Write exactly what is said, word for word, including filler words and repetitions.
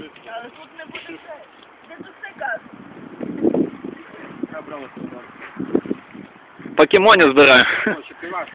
Але тут не буде це. Де тут це газ? Я брала сюди. Покемонів збираю.